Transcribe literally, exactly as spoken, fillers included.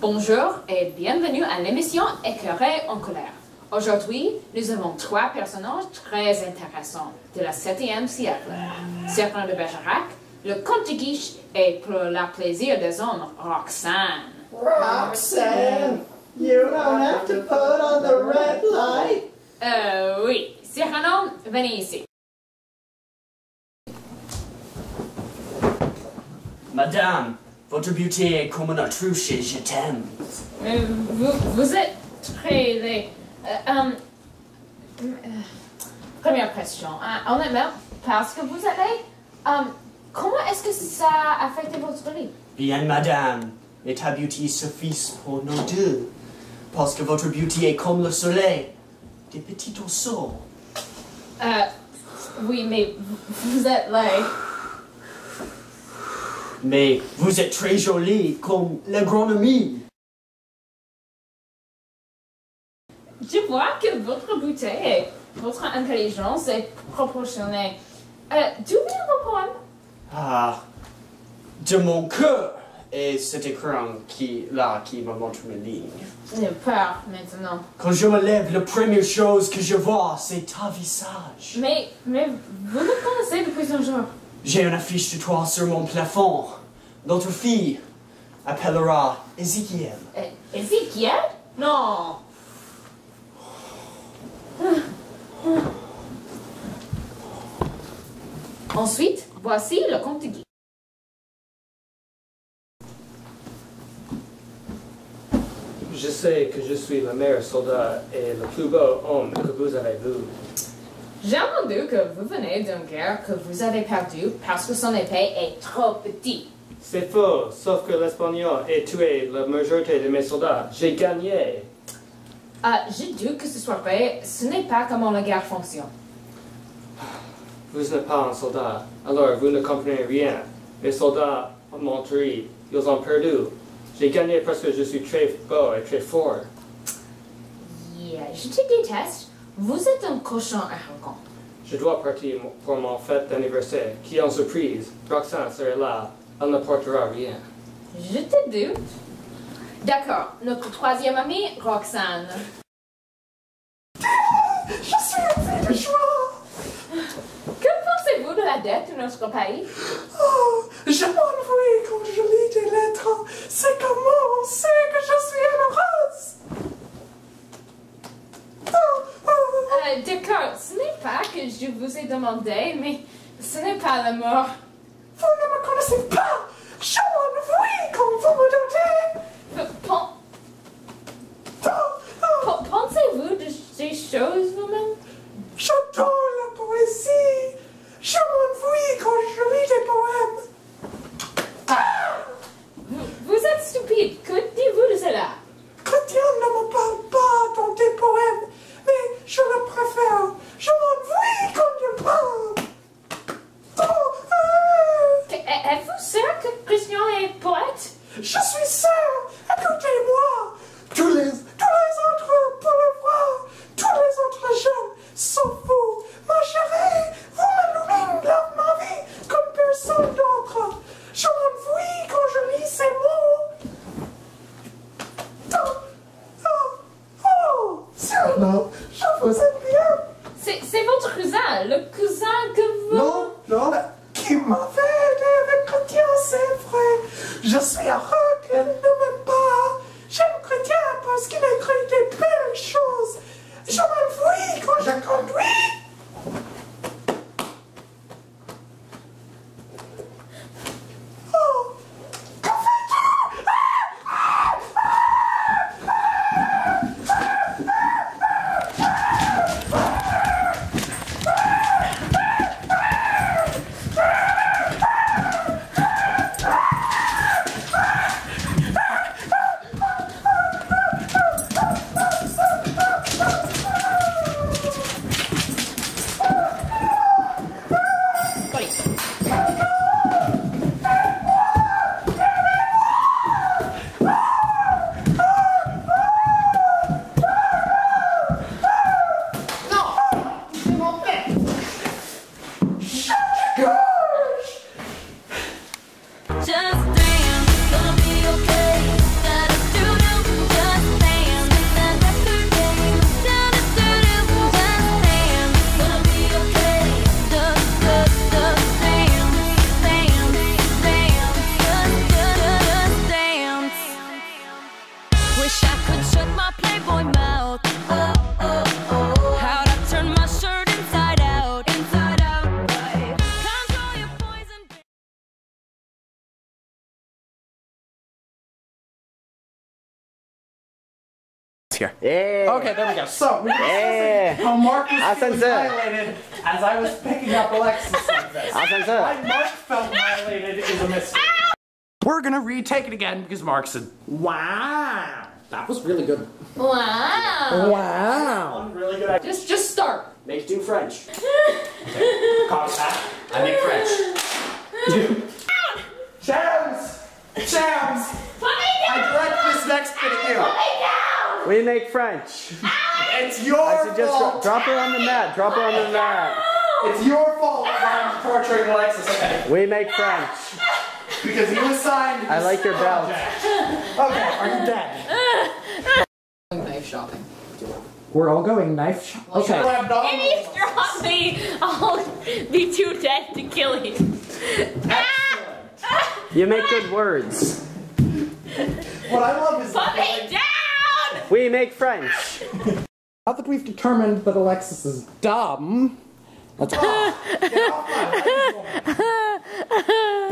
Bonjour et bienvenue à l'émission Éclairée en colère. Aujourd'hui, nous avons trois personnages très intéressants de la septième siècle. Serpent de Bergerac, le comte de Guiche et pour le plaisir des hommes, Roxane. Roxane, you don't have to put on the red light. Euh, oui. Cyrano, venez ici. Madame, votre beauté est comme un autruche et je t'aime. Euh, vous, vous êtes très laid. Euh, um, euh, première question. Euh, honnêtement, parce que vous êtes laid, um, comment est-ce que ça a affecté votre vie? Bien, madame, mais ta beauté suffit pour nous deux. Parce que votre beauté est comme le soleil, des petits oiseaux. Euh, oui, mais vous êtes laid. Mais vous êtes très jolie, comme l'agronomie. Je vois que votre beauté et votre intelligence est proportionnée. Euh, D'où viennent vos poèmes? Ah, de mon cœur. Et cet écran qui, là, qui me montre mes lignes. J'ai peur maintenant. Quand je me lève, la première chose que je vois, c'est ta visage. Mais, mais vous me connaissez depuis un jour. J'ai une affiche de toi sur mon plafond. Notre fille appellera Ézéchiel. Euh, Ézéchiel? Non. Ensuite, voici le comte de Guy. Je sais que je suis le meilleur soldat et le plus beau homme que vous avez vu. J'ai entendu que vous venez d'une guerre que vous avez perdue parce que son épée est trop petite. C'est faux, sauf que l'Espagnol a tué la majorité de mes soldats. J'ai gagné. Ah, j'ai dit que ce soit vrai, ce n'est pas comment la guerre fonctionne. Vous n'êtes pas un soldat, alors vous ne comprenez rien. Mes soldats m'ont trahi, ils ont perdu. J'ai gagné parce que je suis très beau et très fort. Yeah, je te déteste. Vous êtes un cochon arrogant. Je dois partir pour mon fête d'anniversaire, qui est en surprise. Roxane serait là, elle ne portera rien. Je te doute. D'accord, notre troisième amie, Roxane. Je suis en vie de joie. Que pensez-vous de la dette de notre pays? Oh, je m'ennuie quand je lis des lettres. C'est comment on sait que je suis amoureuse. Oh, oh. Euh, D'accord, ce n'est pas que je vous ai demandé, mais ce n'est pas l'amour. Vous ne me connaissez pas. Je m'ennuie quand vous me dotez. P- pen- Oh, oh. p- Pensez-vous de ces choses vous-même? J'adore la poésie. Je m'ennuie quand je lis des poèmes. Ah. Vous, vous êtes stupide, que dites-vous de cela? Chrétien ne me parle pas dans tes poèmes, mais je le préfère. Je m'ennuie quand il parle. Oh, ah. Que- Êtes-vous sûr que Christian est poète? Je suis sûr. Écoutez-moi. Tous les, tous les autres pour le voir. Tous les autres jeunes sont fous. Ma chérie, vous m'illuminez dans ma vie comme personne d'autre. Je m'ennuie quand je lis ces mots. Oh, oh, oh. Cyrano, je vous aime bien. C'est c'est votre cousin, le cousin que vous... Non, non, qui m'avait aidé avec Chrétien, c'est vrai. Je suis heureux qu'elle ne m'aime pas. J'aime Chrétien parce qu'il écrit des belles choses. Je m'ennuie quand je conduis. Oh, que fais-tu? here. Yeah. Okay, there we go. So, we were Yeah. discussing how Mark was Ah, feeling sensei. violated as I was picking up Alexis like this. Ah, sensei. Why Mark felt violated is a mystery. We're gonna retake it again because Mark said, wow. That was really good. Wow. Wow. One really good idea. Just, just start. Make do French. Copy that. I make French. Shams! Shams! Put me I down. direct this next bit at you. Put me down. We make French. It's your I suggest dro fault. drop her on the mat. Drop her on the mat. It's your fault that I'm torturing Alexis today. We make French. Because you assigned I like your belt. Okay, are you dead? Knife shopping. We're all going knife shop. Okay. If you drop me, I'll be too dead to kill you. You make good words. What I love is Put me down. We make French. now that we've determined that Alexis is dumb, let's oh, get off my legs, woman.